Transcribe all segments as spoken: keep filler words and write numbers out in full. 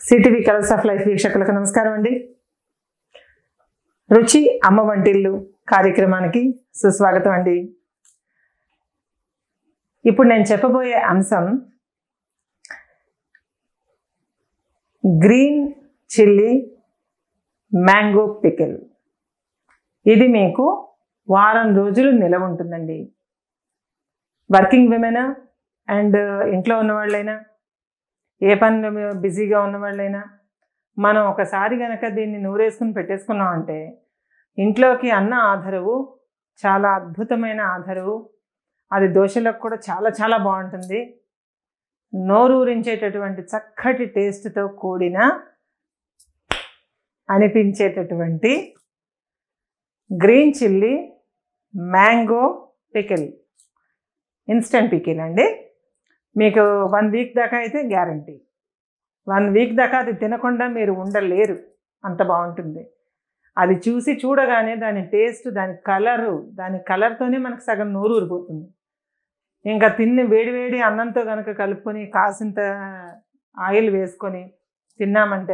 CTV colours of life వీక్షకులకు నమస్కారం అండి. రుచి అమ్మ వంటిల్లు కార్యక్రమానికి సుస్వాగతం అండి. ఇప్పుడు నేను చెప్పబోయే అంశం గ్రీన్ చిల్లీ మ్యాంగో పికిల్. ఇది మీకు వారం రోజులు నిలవ ఉంటుందండి. వర్కింగ్ విమెన్ అండ్ ఇంట్లో ఉన్నవాళ్ళైనా, ఏ పనిలో బిజీగా ఉన్నవాళ్ళైనా మనం ఒకసారి కనుక దీన్ని నూరేసుకుని పెట్టేసుకున్నాం అంటే ఇంట్లోకి అన్న ఆధరువు, చాలా అద్భుతమైన ఆధరువు. అది దోశలకు కూడా చాలా చాలా బాగుంటుంది. నోరూరించేటటువంటి చక్కటి టేస్ట్తో కూడిన అనిపించేటటువంటి green chilli mango pickle, instant pickle అండి. మీకు వన్ వీక్ దాకా అయితే గ్యారంటీ. వన్ వీక్ దాకా అది తినకుండా మీరు ఉండలేరు, అంత బాగుంటుంది. అది చూసి చూడగానే దాని టేస్ట్, దాని కలరు, దాని కలర్తోనే మనకు సగం నోరు ఊరిపోతుంది. ఇంకా తిన్ని వేడి వేడి అన్నంతో కనుక కలుపుకొని కాసింత ఆయిల్ వేసుకొని తిన్నామంటే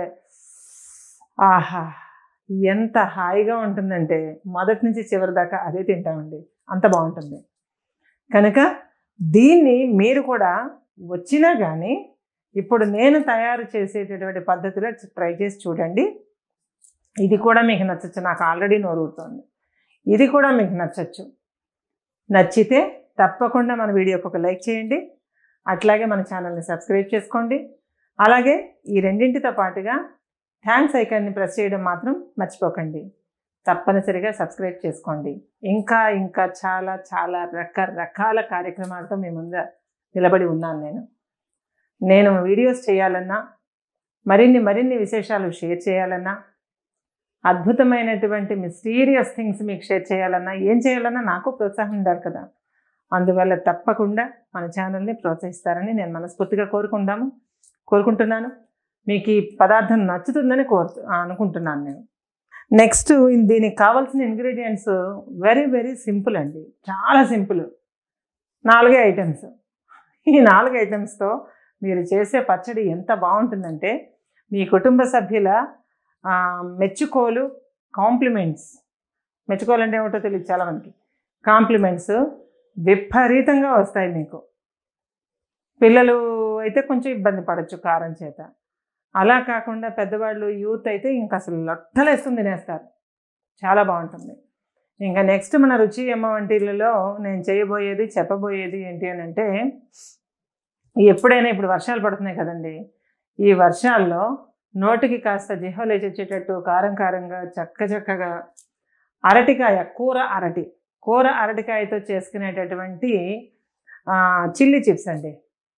ఆహా ఎంత హాయిగా ఉంటుందంటే మొదటి నుంచి చివరి దాకా అదే తింటామండి, అంత బాగుంటుంది. కనుక దీన్ని మీరు కూడా వచ్చినా కానీ ఇప్పుడు నేను తయారు చేసేటటువంటి పద్ధతిలో ట్రై చేసి చూడండి. ఇది కూడా మీకు నచ్చచ్చు. నాకు ఆల్రెడీ నోరుతుంది. ఇది కూడా మీకు నచ్చచ్చు. నచ్చితే తప్పకుండా మన వీడియోకి ఒక లైక్ చేయండి. అట్లాగే మన ఛానల్ని సబ్స్క్రైబ్ చేసుకోండి. అలాగే ఈ రెండింటితో పాటుగా థ్యాంక్స్ ఐకాన్ని ప్రెస్ చేయడం మాత్రం మర్చిపోకండి. తప్పనిసరిగా సబ్స్క్రైబ్ చేసుకోండి. ఇంకా ఇంకా చాలా చాలా రకరకాల కార్యక్రమాలతో మీ ముందు నిలబడి ఉన్నాను నేను. నేను వీడియోస్ చేయాలన్నా, మరిన్ని మరిన్ని విశేషాలు షేర్ చేయాలన్నా, అద్భుతమైనటువంటి మిస్టీరియస్ థింగ్స్ మీకు షేర్ చేయాలన్నా, ఏం చేయాలన్నా నాకు ప్రోత్సాహం ఉండాలి కదా. అందువల్ల తప్పకుండా మన ఛానల్ని ప్రోత్సహిస్తారని నేను మనస్ఫూర్తిగా కోరుకుందాము కోరుకుంటున్నాను. మీకు ఈ పదార్థం నచ్చుతుందని కోరు అనుకుంటున్నాను నేను. నెక్స్ట్ దీనికి కావాల్సిన ఇంగ్రీడియంట్స్ వెరీ వెరీ సింపుల్ అండి, చాలా సింపుల్. నాలుగే ఐటమ్స్. ఈ నాలుగు ఐటమ్స్తో మీరు చేసే పచ్చడి ఎంత బాగుంటుందంటే మీ కుటుంబ సభ్యుల మెచ్చుకోలు, కాంప్లిమెంట్స్, మెచ్చుకోలు అంటే ఏమిటో తెలియదు చాలామందికి, కాంప్లిమెంట్స్ విపరీతంగా వస్తాయి మీకు. పిల్లలు అయితే కొంచెం ఇబ్బంది పడవచ్చు కారం చేత. అలా కాకుండా పెద్దవాళ్ళు, యూత్ అయితే ఇంకా అసలు లొట్టలేసుకుని తినేస్తారు. చాలా బాగుంటుంది. ఇంకా నెక్స్ట్ మన రుచి అమ్మ వంటిలలో నేను చేయబోయేది, చెప్పబోయేది ఏంటి అని అంటే, ఎప్పుడైనా ఇప్పుడు వర్షాలు పడుతున్నాయి కదండి, ఈ వర్షాల్లో నోటికి కాస్త జిహ్వలేచొచ్చేటట్టు కారం కారంగా చక్క చక్కగా అరటికాయ కూర, అరటి కూర అరటికాయతో చేసుకునేటటువంటి చిల్లీ చిప్స్ అండి.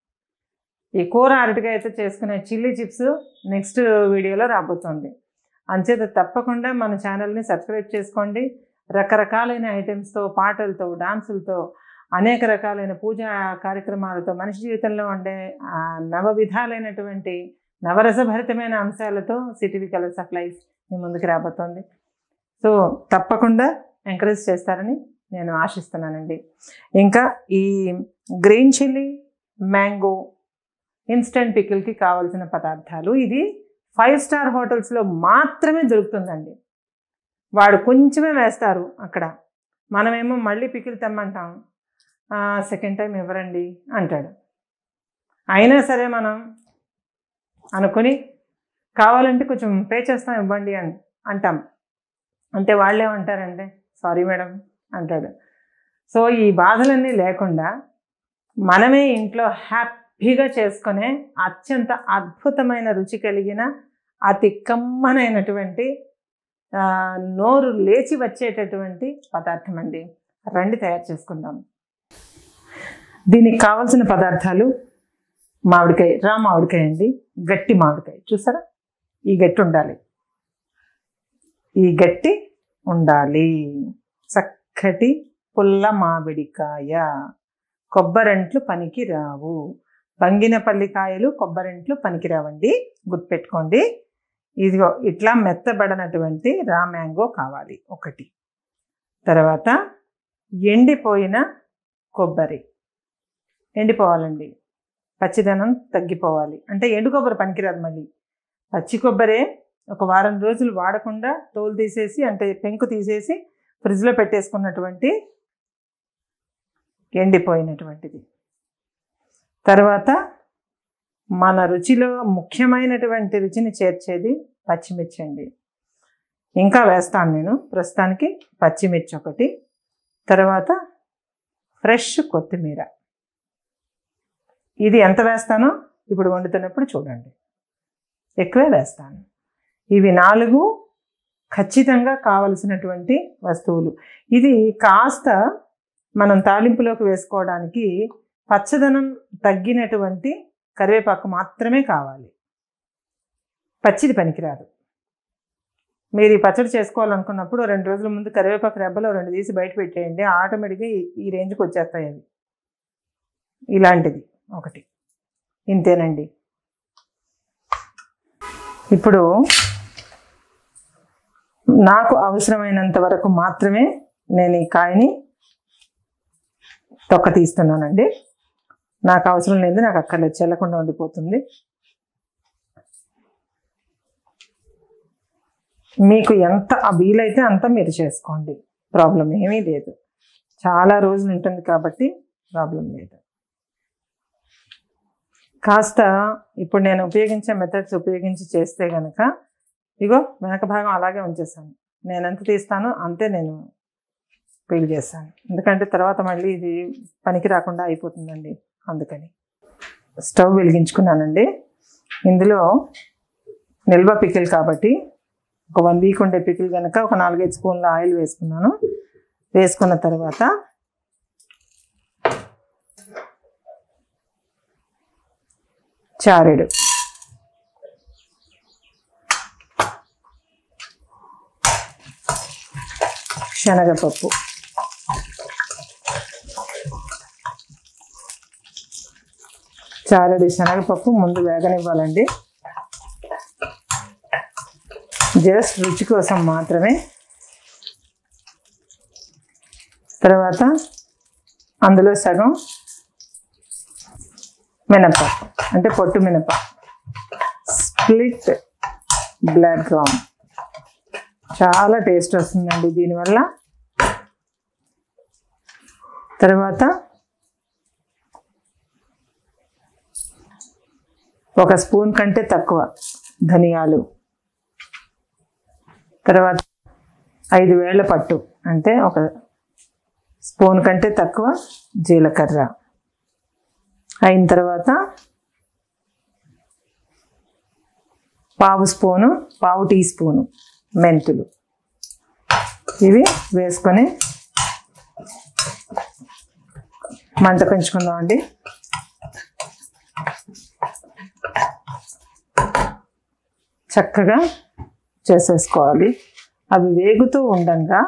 ఈ కూర అరటికాయతో చేసుకునే చిల్లీ చిప్స్ నెక్స్ట్ వీడియోలో రాబోతుంది. అంచేత తప్పకుండా మన ఛానల్ని సబ్స్క్రైబ్ చేసుకోండి. రకరకాలైన ఐటమ్స్తో, పాటలతో, డాన్సులతో, అనేక రకాలైన పూజా కార్యక్రమాలతో, మనిషి జీవితంలో ఉండే నవ విధాలైనటువంటి నవరసభరితమైన అంశాలతో సిటీవీ కలర్స్ ఆఫ్ లైఫ్ మీ ముందుకు రాబోతోంది. సో తప్పకుండా ఎంకరేజ్ చేస్తారని నేను ఆశిస్తున్నానండి. ఇంకా ఈ గ్రీన్ చిల్లీ మ్యాంగో ఇన్స్టెంట్ పికిల్కి కావాల్సిన పదార్థాలు, ఇది ఫైవ్ స్టార్ హోటల్స్లో మాత్రమే దొరుకుతుందండి. వాడు కొంచెమే వేస్తారు అక్కడ, మనమేమో మళ్ళీ పికిల్ తెమ్మంటాం, సెకండ్ టైం ఇవ్వరండి అంటాడు. అయినా సరే మనం అనుకుని కావాలంటే కొంచెం పే చేస్తాం ఇవ్వండి అని అంటాం. అంటే వాళ్ళు ఏమంటారంటే సారీ మేడం అంటాడు. సో ఈ బాధలన్నీ లేకుండా మనమే ఇంట్లో హ్యాపీగా చేసుకునే అత్యంత అద్భుతమైన రుచి కలిగిన అతి కమ్మనైనటువంటి నోరు లేచి వచ్చేటటువంటి పదార్థం అండి. రండి తయారు చేసుకుందాం. దీనికి కావాల్సిన పదార్థాలు మామిడికాయ, రా మామిడికాయ అండి, గట్టి మామిడికాయ. చూసారా, ఈ గట్టి ఉండాలి, ఈ గట్టి ఉండాలి. చక్కటి పుల్ల మామిడికాయ. కొబ్బరింట్లు పనికి రావు, బంగినపల్లికాయలు కొబ్బరింట్లు పనికిరావండి, గుర్తుపెట్టుకోండి. ఇదిగో ఇట్లా మెత్తబడినటువంటి రా మ్యాంగో కావాలి ఒకటి. తర్వాత ఎండిపోయిన కొబ్బరి, ఎండిపోవాలండి, పచ్చిదనం తగ్గిపోవాలి. అంటే ఎండు కొబ్బరి పనికిరాదు, మళ్ళీ పచ్చి కొబ్బరే ఒక వారం రోజులు వాడకుండా తోలు తీసేసి అంటే పెంకు తీసేసి ఫ్రిడ్జ్లో పెట్టేసుకున్నటువంటి ఎండిపోయినటువంటిది. తర్వాత మన రుచిలో ముఖ్యమైనటువంటి రుచిని చేర్చేది పచ్చిమిర్చి అండి. ఇంకా వేస్తాను నేను. ప్రస్తుతానికి పచ్చిమిర్చి ఒకటి, తర్వాత ఫ్రెష్ కొత్తిమీర. ఇది ఎంత వేస్తానో ఇప్పుడు వండుతున్నప్పుడు చూడండి, ఎక్కువే వేస్తాను. ఇవి నాలుగు ఖచ్చితంగా కావలసినటువంటి వస్తువులు. ఇది కాస్త మనం తాలింపులోకి వేసుకోవడానికి పచ్చదనం తగ్గినటువంటి కరివేపాకు మాత్రమే కావాలి, పచ్చిది పనికిరాదు. మీరు ఈ పచ్చడి చేసుకోవాలనుకున్నప్పుడు రెండు రోజుల ముందు కరివేపాకు రెబ్బలో రెండు తీసి బయట పెట్టేయండి, ఆటోమేటిక్గా ఈ రేంజ్కి వచ్చేస్తాయి అవి. ఇలాంటిది ఒకటి, ఇంతేనండి. ఇప్పుడు నాకు అవసరమైనంత వరకు మాత్రమే నేను ఈ కాయని తొక్క తీస్తున్నానండి. నాకు అవసరం లేదు, నాకు అక్కర్లేదు, చెల్లకుండా ఉండిపోతుంది. మీకు ఎంత వీలైతే అంత మీరు చేసుకోండి, ప్రాబ్లం ఏమీ లేదు. చాలా రోజులు ఉంటుంది కాబట్టి ప్రాబ్లం లేదు. కాస్త ఇప్పుడు నేను ఉపయోగించే మెథడ్స్ ఉపయోగించి చేస్తే కనుక ఇగో వెనక భాగం అలాగే ఉంచేసాను. నేను ఎంత తీస్తానో అంతే నేను పీల్ చేస్తాను, ఎందుకంటే తర్వాత మళ్ళీ ఇది పనికి రాకుండా అయిపోతుందండి. అందుకని స్టవ్ వెలిగించుకున్నానండి. ఇందులో నిల్వ పికిల్ కాబట్టి ఒక వన్ వీక్ ఉండే పికిల్ కనుక ఒక నాలుగైదు స్పూన్ల ఆయిల్ వేసుకున్నాను. వేసుకున్న తర్వాత చారెడు, శనగపప్పు, చారెడు శనగపప్పు ముందు వేగనివ్వాలండి, జస్ట్ రుచి కోసం మాత్రమే. తర్వాత అందులో సగం మినపప్పు అంటే పొట్టు మినప, స్ప్లిట్ బ్లాక్ గ్రామ్. చాలా టేస్ట్ వస్తుందండి దీనివల్ల. తర్వాత ఒక స్పూన్ కంటే తక్కువ ధనియాలు, తర్వాత ఐదు వేళ్ల పట్టు అంటే ఒక స్పూన్ కంటే తక్కువ జీలకర్ర, అయిన తర్వాత పావు స్పూను పావు టీ స్పూను మెంతులు. ఇవి వేసుకొని మంట పెంచుకుందామండి. చక్కగా చేసేసుకోవాలి. అవి వేగుతూ ఉండంగా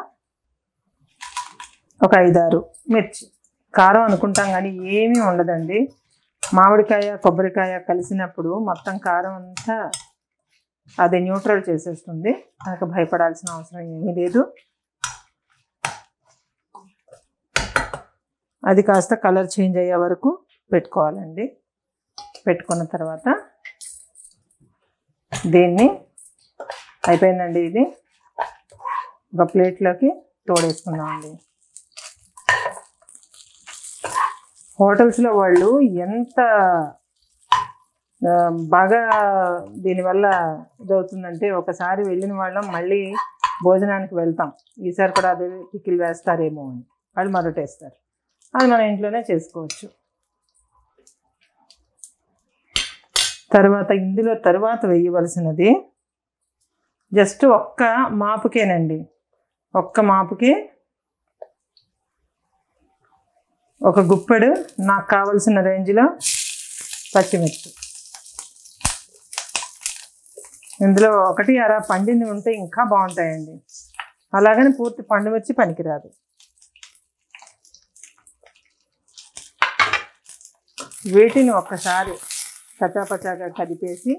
ఒక ఐదారు మిర్చి, కారం అనుకుంటాం కానీ ఏమీ ఉండదండి. మామిడికాయ కొబ్బరికాయ కలిసినప్పుడు మొత్తం కారం అంతా అది న్యూట్రల్ చేసేస్తుంది, నాకు భయపడాల్సిన అవసరం ఏమీ లేదు. అది కాస్త కలర్ చేంజ్ అయ్యే వరకు పెట్టుకోవాలండి. పెట్టుకున్న తర్వాత దీన్ని అయిపోయిందండి. ఇది ఒక ప్లేట్లోకి తోడేసుకుందామండి. హోటల్స్లో వాళ్ళు ఎంత బాగా దీనివల్ల ఇదవుతుందంటే ఒకసారి వెళ్ళిన వాళ్ళం మళ్ళీ భోజనానికి వెళ్తాం, ఈసారి కూడా అదే పికిల్ వేస్తారేమో అని వాళ్ళు మరొటేస్తారు. అది మన ఇంట్లోనే చేసుకోవచ్చు. తర్వాత ఇందులో తర్వాత వేయవలసినది జస్ట్ ఒక్క మాపుకేనండి, ఒక్క మాపుకే ఒక గుప్పెడు నాకు కావలసిన రేంజ్లో పచ్చిమిర్చి. ఇందులో ఒకటి అర పండింది ఉంటే ఇంకా బాగుంటాయండి, అలాగని పూర్తి పండు మిర్చి పనికిరాదు. వీటిని ఒక్కసారి కచాపచాగా కదిపేసి,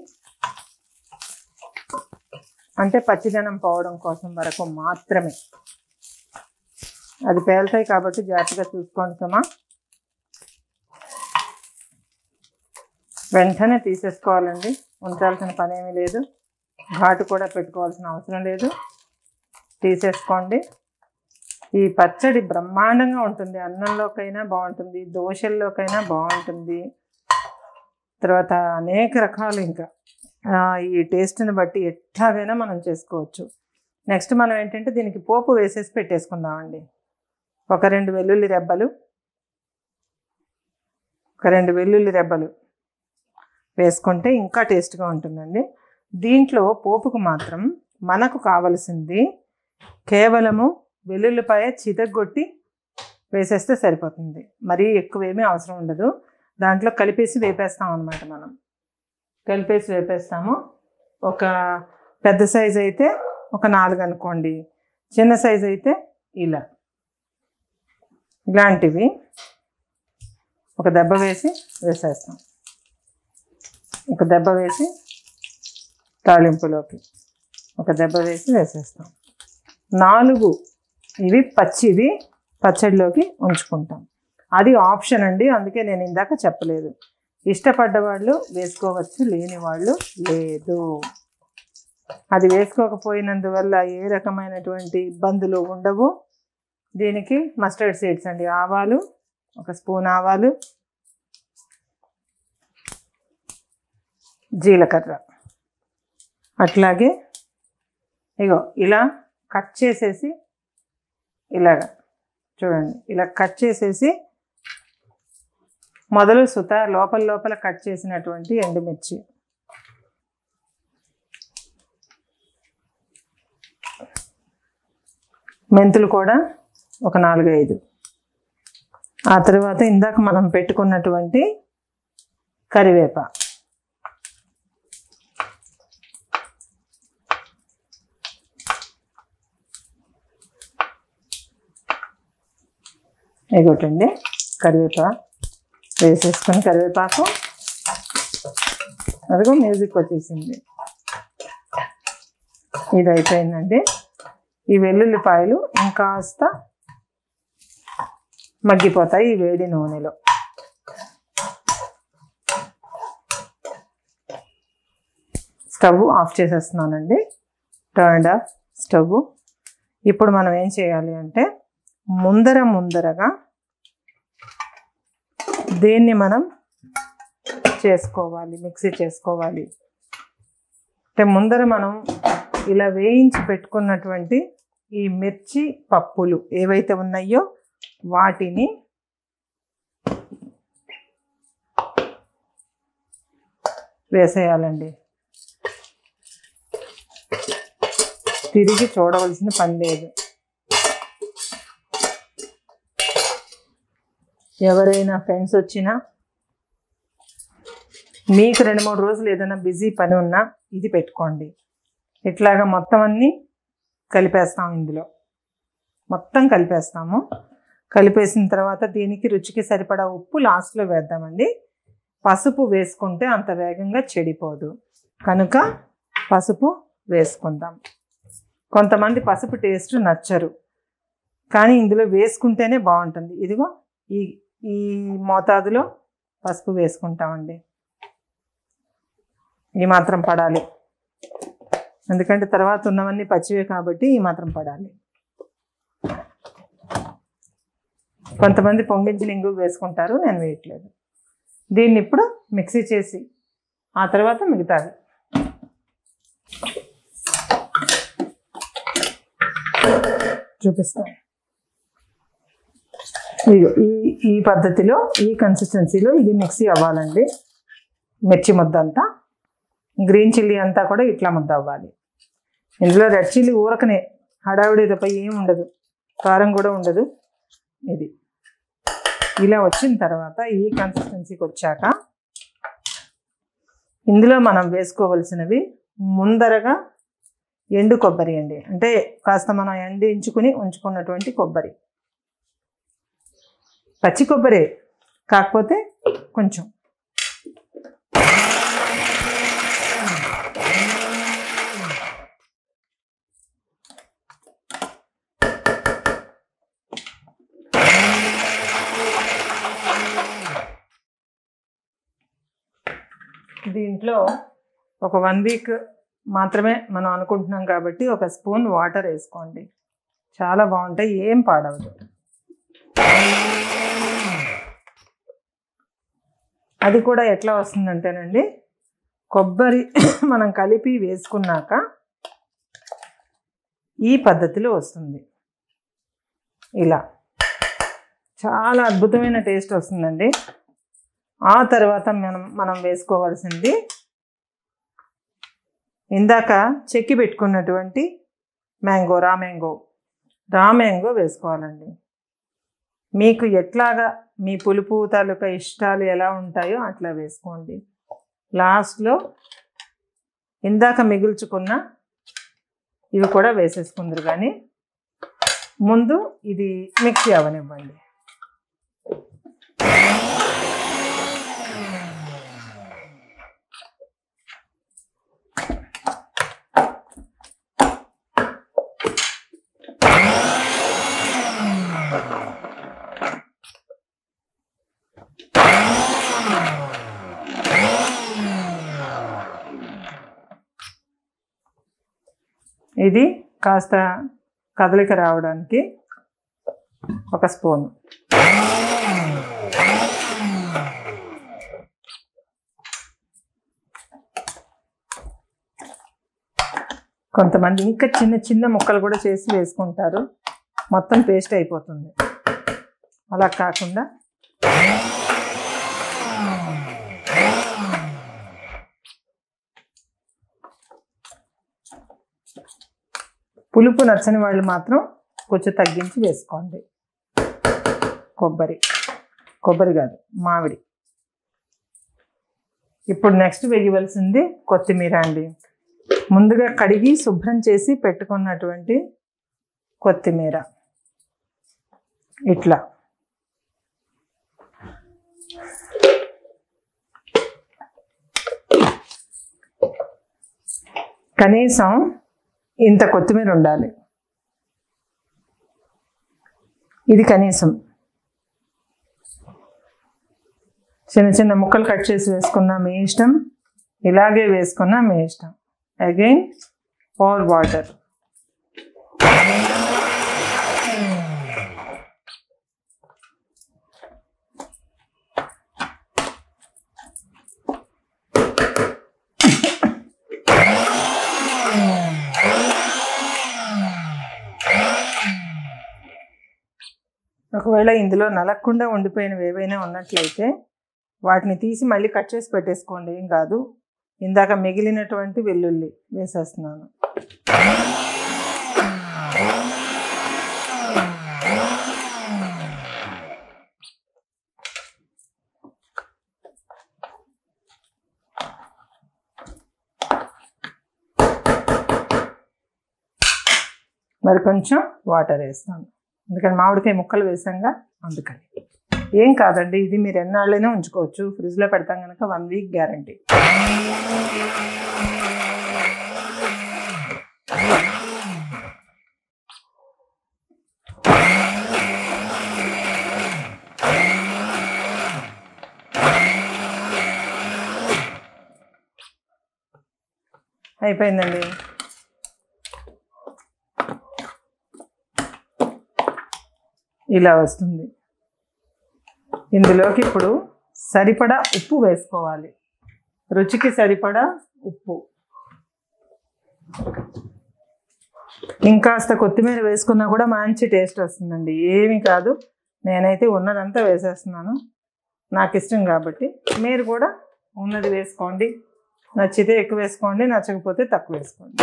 అంటే పచ్చిదనం పోవడం కోసం వరకు మాత్రమే. అది పేలుతాయి కాబట్టి జాగ్రత్తగా చూసుకోండి సుమా. వెంటనే తీసేసుకోవాలండి, ఉంచాల్సిన పని ఏమీ లేదు, ఘాటు కూడా పెట్టుకోవాల్సిన అవసరం లేదు. తీసేసుకోండి. ఈ పచ్చడి బ్రహ్మాండంగా ఉంటుంది, అన్నంలోకైనా బాగుంటుంది, దోశల్లోకైనా బాగుంటుంది. తర్వాత అనేక రకాలు ఇంకా ఈ టేస్ట్ని బట్టి ఎట్లాగైనా మనం చేసుకోవచ్చు. నెక్స్ట్ మనం ఏంటంటే దీనికి పోపు వేసేసి పెట్టేసుకుందామండి. ఒక రెండు వెల్లుల్లి రెబ్బలు ఒక రెండు వెల్లుల్లి రెబ్బలు వేసుకుంటే ఇంకా టేస్ట్గా ఉంటుందండి. దీంట్లో పోపుకు మాత్రం మనకు కావలసింది కేవలము వెల్లుల్లిపాయ చితగ్గొట్టి వేసేస్తే సరిపోతుంది. మరీ ఎక్కువేమీ అవసరం ఉండదు. దాంట్లో కలిపేసి వేపేస్తాం అన్నమాట. మనం కలిపేసి వేపేస్తాము. ఒక పెద్ద సైజు అయితే ఒక నాలుగు అనుకోండి, చిన్న సైజు అయితే ఇలా ఇలాంటివి ఒక దెబ్బ వేసి వేసేస్తాం. ఒక దెబ్బ వేసి తాలింపులోకి ఒక దెబ్బ వేసి వేసేస్తాం. నాలుగు ఇవి పచ్చివి పచ్చడిలోకి ఉంచుకుంటాం. అది ఆప్షన్ అండి, అందుకే నేను ఇందాక చెప్పలేదు. ఇష్టపడ్డ వాళ్ళు వేసుకోవచ్చు, లేని వాళ్ళు లేదు. అది వేసుకోకపోయినందువల్ల ఏ రకమైనటువంటి ఇబ్బందులు ఉండవు. దీనికి మస్టర్డ్ సీడ్స్ అండి, ఆవాలు ఒక స్పూన్, ఆవాలు, జీలకర్ర, అట్లాగే ఇగో ఇలా కట్ చేసేసి ఇలాగా చూడండి, ఇలా కట్ చేసేసి మొదలు సుత లోపల లోపల కట్ చేసినటువంటి ఎండుమిర్చి, మెంతులు కూడా ఒక నాలుగు ఐదు, ఆ తర్వాత ఇందాక మనం పెట్టుకున్నటువంటి కరివేప, ఇగోటండి కరివేప వేసేసుకొని, కరివేపాకు అదిగో మ్యూజిక్ వచ్చేసింది. ఇది అయిపోయిందండి. ఈ వెల్లుల్లిపాయలు ఇంకాస్త మగ్గిపోతాయి ఈ వేడి నూనెలో. స్టవ్ ఆఫ్ చేసేస్తున్నానండి, టర్న్డ్ ఆఫ్ స్టవ్. ఇప్పుడు మనం ఏం చేయాలి అంటే ముందర ముందరగా దీన్ని మనం చేసుకోవాలి, మిక్సీ చేసుకోవాలి. అంటే ముందర మనం ఇలా వేయించి పెట్టుకున్నటువంటి ఈ మిర్చి పప్పులు ఏవైతే ఉన్నాయో వాటిని వేసేయాలండి. తిరిగి చూడవలసిన పని లేదు. ఎవరైనా ఫ్రెండ్స్ వచ్చినా, మీకు రెండు మూడు రోజులు ఏదైనా బిజీ పని ఉన్నా ఇది పెట్టుకోండి. ఇట్లాగా మొత్తం అన్నీ కలిపేస్తాం, ఇందులో మొత్తం కలిపేస్తాము. కలిపేసిన తర్వాత దీనికి రుచికి సరిపడా ఉప్పు లాస్ట్లో వేద్దామండి. పసుపు వేసుకుంటే అంత వేగంగా చెడిపోదు కనుక పసుపు వేసుకుందాం. కొంతమంది పసుపు టేస్ట్ నచ్చరు, కానీ ఇందులో వేసుకుంటేనే బాగుంటుంది. ఇదిగో ఈ ఈ మోతాదులో పసుపు వేసుకుంటామండి. ఈ మాత్రం పడాలి, ఎందుకంటే తర్వాత ఉన్నవన్నీ పచ్చివే కాబట్టి ఈ మాత్రం పడాలి. కొంతమంది పొంగించిన ఇంగు వేసుకుంటారు, నేను వేయట్లేదు. దీన్ని ఇప్పుడు మిక్సీ చేసి ఆ తర్వాత మిగతాది చూపిస్తాను. ఈ ఈ పద్ధతిలో ఈ కన్సిస్టెన్సీలో ఇది మిక్సీ అవ్వాలండి. మిర్చి ముద్ద అంతా, గ్రీన్ చిల్లీ అంతా కూడా ఇట్లా ముద్ద అవ్వాలి. ఇందులో రెడ్ చిల్లీ ఊరకనే హడావిడి తప్ప ఏం ఉండదు, కారం కూడా ఉండదు. ఇది ఇలా వచ్చిన తర్వాత ఈ కన్సిస్టెన్సీకి వచ్చాక ఇందులో మనం వేసుకోవలసినవి ముందరగా ఎండు కొబ్బరి అండి, అంటే కాస్త మనం ఎండించుకుని ఉంచుకున్నటువంటి కొబ్బరి. పచ్చి కొబ్బరి కాకపోతే కొంచెం దీంట్లో ఒక వన్ వీక్ మాత్రమే మనం అనుకుంటున్నాం కాబట్టి ఒక స్పూన్ వాటర్ వేసుకోండి. చాలా బాగుంటాయి, ఏం పాడవదు. అది కూడా ఎట్లా వస్తుందంటేనండి, కొబ్బరి మనం కలిపి వేసుకున్నాక ఈ పద్ధతిలో వస్తుంది. ఇలా చాలా అద్భుతమైన టేస్ట్ వస్తుందండి. ఆ తర్వాత మనం మనం వేసుకోవాల్సింది ఇందాక చెక్కి పెట్టుకున్నటువంటి mango, raw mango raw mango వేసుకోవాలండి. మీకు ఎట్లాగా మీ పులుపు తాలూకా ఇష్టాలు ఎలా ఉంటాయో అట్లా వేసుకోండి. లాస్ట్లో ఇందాక మిగుల్చుకున్న ఇవి కూడా వేసేసుకుందరు, కానీ ముందు ఇది మిక్సీ అవనివ్వండి. ఇది కాస్త కదలిక రావడానికి ఒక స్పూన్, కొంతమంది ఇంకా చిన్న చిన్న ముక్కలు కూడా చేసి వేసుకుంటారు, మొత్తం పేస్ట్ అయిపోతుంది. అలా కాకుండా పులుపు నచ్చని వాళ్ళు మాత్రం కొంచెం తగ్గించి వేసుకోండి. కొబ్బరి కొబ్బరి కాదు మామిడి. ఇప్పుడు నెక్స్ట్ వేయవలసింది కొత్తిమీర అండి. ముందుగా కడిగి శుభ్రం చేసి పెట్టుకున్నటువంటి కొత్తిమీర ఇట్లా కనీసం ఇంత కొత్తిమీర ఉండాలి. ఇది కనీసం చిన్న చిన్న ముక్కలు కట్ చేసి వేసుకున్నా మీ ఇష్టం, ఇలాగే వేసుకున్నా మీ ఇష్టం. Again or water. ఒకవేళ ఇందులో నలగకుండా ఉండిపోయినవి ఏవైనా ఉన్నట్లయితే వాటిని తీసి మళ్ళీ కట్ చేసి పెట్టేసుకోండి, ఏం కాదు. ఇందాక మిగిలినటువంటి వెల్లుల్లి వేసేస్తున్నాను. మరి కొంచెం వాటర్ వేస్తాను, ఎందుకంటే మామిడికాయ ముక్కలు వేసాంగా అందుకని. ఏం కాదండి, ఇది మీరు ఎన్నాళ్ళైనా ఉంచుకోవచ్చు. ఫ్రిడ్జ్లో పెడతాం కనుక వన్ వీక్ గ్యారంటీ. అయిపోయిందండి. ఇలా వస్తుంది. ఇందులోకి ఇప్పుడు సరిపడా ఉప్పు వేసుకోవాలి, రుచికి సరిపడా ఉప్పు. ఇంకాస్త కొత్తిమీర వేసుకున్నా కూడా మంచి టేస్ట్ వస్తుందండి. ఏమీ కాదు, నేనైతే ఉన్నదంతా వేసేస్తున్నాను, నాకు ఇష్టం కాబట్టి. మీరు కూడా ఉన్నది వేసుకోండి, నచ్చితే ఎక్కువ వేసుకోండి, నచ్చకపోతే తక్కువ వేసుకోండి.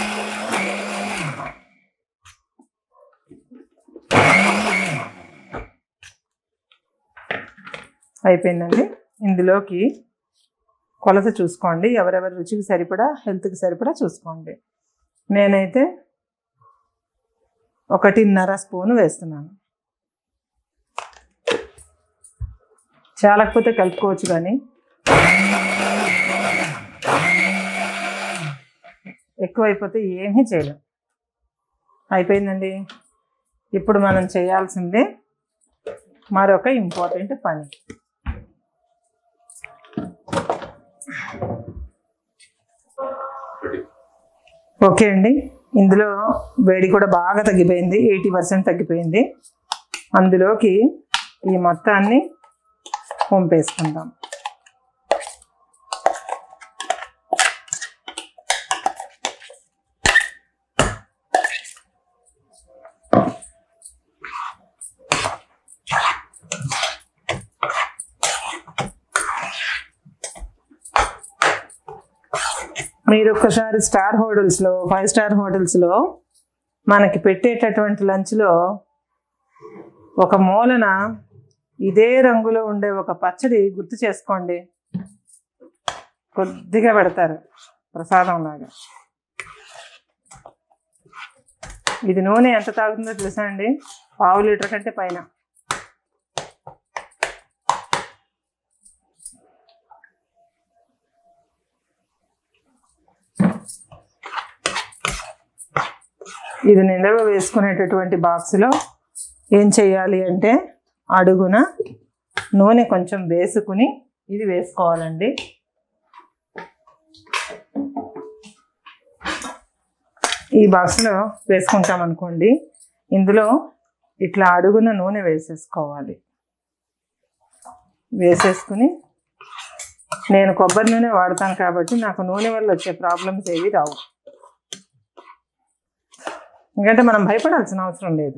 అయిపోయిందండి. ఇందులోకి కొలత చూసుకోండి, ఎవరెవరి రుచికి సరిపడా హెల్త్కి సరిపడా చూసుకోండి. నేనైతే ఒకటిన్నర స్పూను వేస్తున్నాను. చాలకపోతే కలుపుకోవచ్చు, కానీ ఎక్కువైపోతే ఏమీ చేయలేం. అయిపోయిందండి. ఇప్పుడు మనం చేయాల్సిందే మరొక ఇంపార్టెంట్ పని. ఓకే అండి, ఇందులో వేడి కూడా బాగా తగ్గిపోయింది, ఎయిటీ పర్సెంట్ తగ్గిపోయింది. అందులోకి ఈ మొత్తాన్ని పంపేసుకుందాం. మీరు ఒక్కసారి స్టార్ హోటల్స్లో, ఫైవ్ స్టార్ హోటల్స్లో మనకి పెట్టేటటువంటి లంచ్లో ఒక మూలన ఇదే రంగులో ఉండే ఒక పచ్చడి గుర్తు చేసుకోండి. కొద్దిగా పెడతారు ప్రసాదం లాగా. ఇది నూనె ఎంత తాగుతుందో తెలుసా అండి? పావు లీటర్ కంటే పైన. ఇది నిల్వ వేసుకునేటటువంటి బాక్స్లో ఏం చేయాలి అంటే అడుగున నూనె కొంచెం వేసుకుని ఇది వేసుకోవాలండి. ఈ బాక్స్లో వేసుకుంటాం అనుకోండి, ఇందులో ఇట్లా అడుగున నూనె వేసేసుకోవాలి. వేసేసుకుని నేను కొబ్బరి నూనె వాడతాను కాబట్టి నాకు నూనె వల్ల వచ్చే ప్రాబ్లమ్స్ ఏవి రావు. ఎందుకంటే మనం భయపడాల్సిన అవసరం లేదు.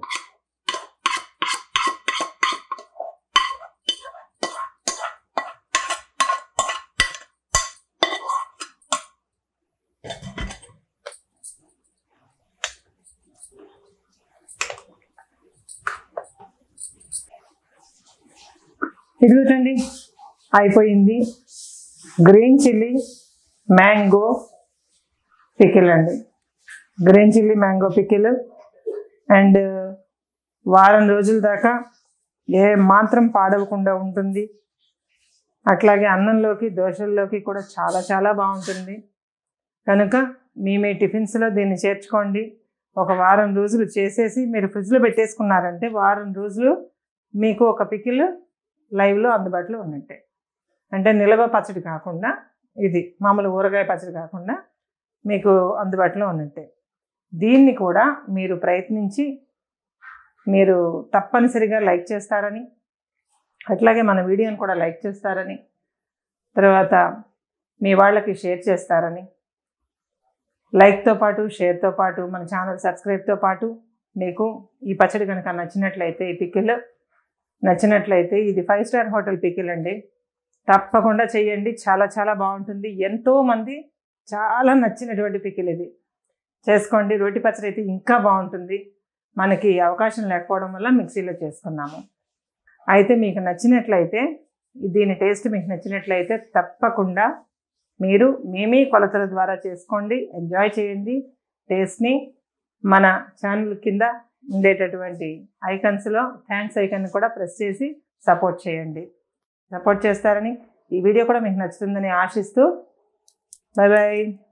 ఇది చూడండి, అయిపోయింది. గ్రీన్ చిల్లీ మ్యాంగో పికిల్ అండి. Green chilli mango pickle and వారం రోజుల దాకా ఏ మాత్రం పాడవకుండా ఉంటుంది. అట్లాగే అన్నంలోకి, దోశల్లోకి కూడా చాలా చాలా బాగుంటుంది. కనుక మీ మీ టిఫిన్స్లో దీన్ని చేర్చుకోండి. ఒక వారం రోజులు చేసేసి మీరు ఫ్రిడ్జ్లో పెట్టేసుకున్నారంటే వారం రోజులు మీకు ఒక పికిల్ లైవ్లో అందుబాటులో ఉన్నట్టే. అంటే నిల్వ పచ్చడి కాకుండా, ఇది మామూలు ఊరగాయ పచ్చడి కాకుండా మీకు అందుబాటులో ఉన్నట్టే. దీన్ని కూడా మీరు ప్రయత్నించి మీరు తప్పనిసరిగా లైక్ చేస్తారని, అట్లాగే మన వీడియోని కూడా లైక్ చేస్తారని, తర్వాత మీ వాళ్ళకి షేర్ చేస్తారని, లైక్తో పాటు షేర్తో పాటు మన ఛానల్ సబ్స్క్రైబ్తో పాటు మీకు ఈ పచ్చడి కనుక నచ్చినట్లయితే, ఈ పికిల్ నచ్చినట్లయితే, ఇది ఫైవ్ స్టార్ హోటల్ పికిల్ అండి, తప్పకుండా చేయండి. చాలా చాలా బాగుంటుంది. ఎంతోమంది చాలా నచ్చినటువంటి పికిల్ ఇది. చేసుకోండి. రోటి పచ్చడి అయితే ఇంకా బాగుంటుంది. మనకి అవకాశం లేకపోవడం వల్ల మిక్సీలో చేసుకున్నాము. అయితే మీకు నచ్చినట్లయితే, దీని టేస్ట్ మీకు నచ్చినట్లయితే తప్పకుండా మీరు మేమే కొలతల ద్వారా చేసుకోండి, ఎంజాయ్ చేయండి టేస్ట్ని. మన ఛానల్ కింద ఉండేటటువంటి ఐకన్స్లో థ్యాంక్స్ ఐకన్ కూడా ప్రెస్ చేసి సపోర్ట్ చేయండి. సపోర్ట్ చేస్తారని, ఈ వీడియో కూడా మీకు నచ్చుతుందని ఆశిస్తూ, బాయ్ బాయ్.